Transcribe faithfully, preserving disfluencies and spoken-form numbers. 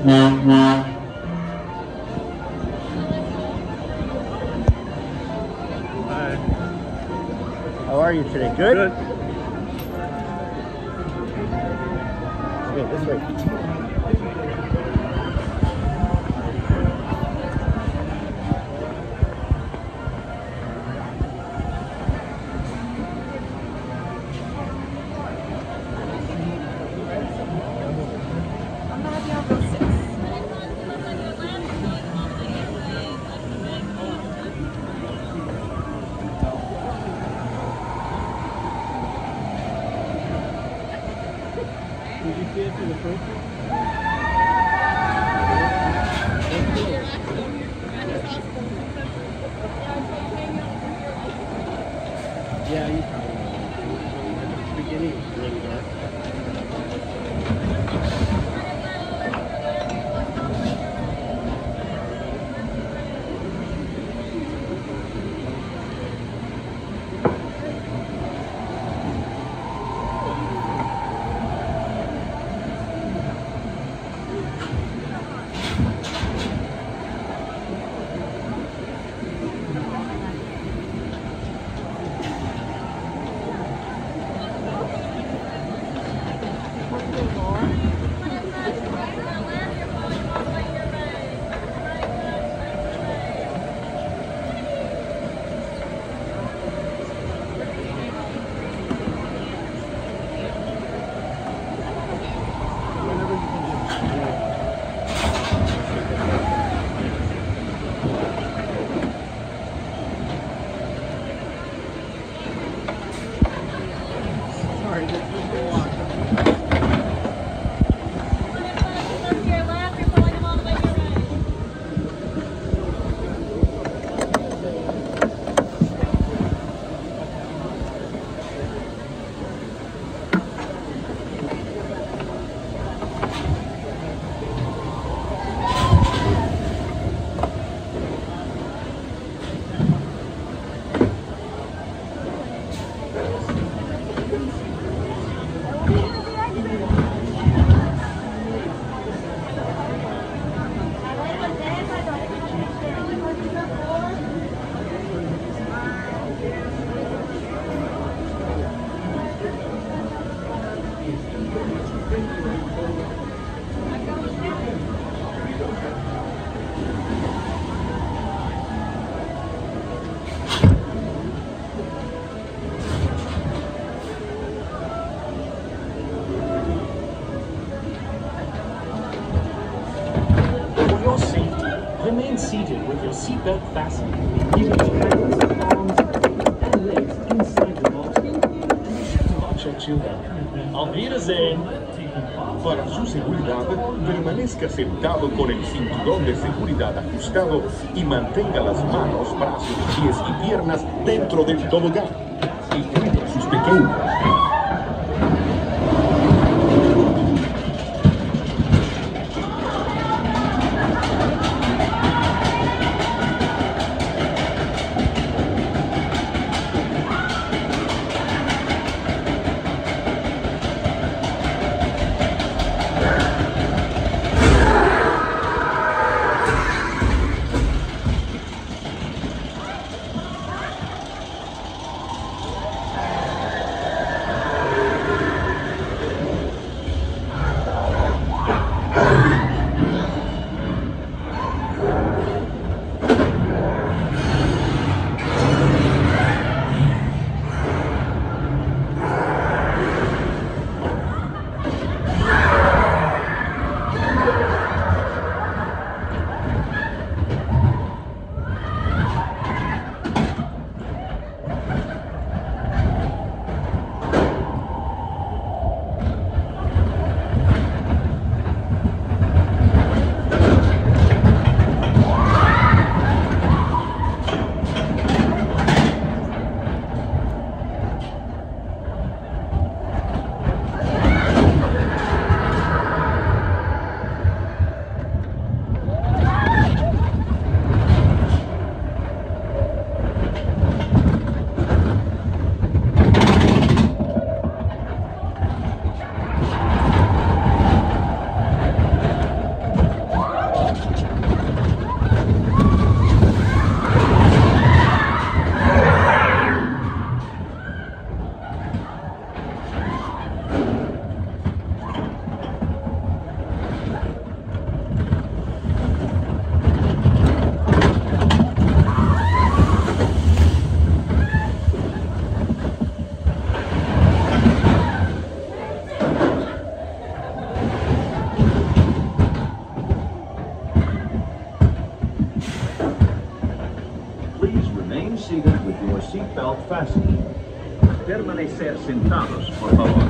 Hi. How are you today? Good? Good. Let's go this way. Did you see it through the first one? Yeah, you probably will. At the beginning it was really dark. Sorry, this is the walk. For your safety, remain seated with your seatbelt fastened, keeping your hands, arms, and legs inside the box, and be sure to lock your children. Auf Wiedersehen! Para su seguridad, permanezca sentado con el cinturón de seguridad ajustado y mantenga las manos, brazos, pies y piernas dentro del tobogán. Y cuide a sus pequeños. Permanecer sentados, por favor.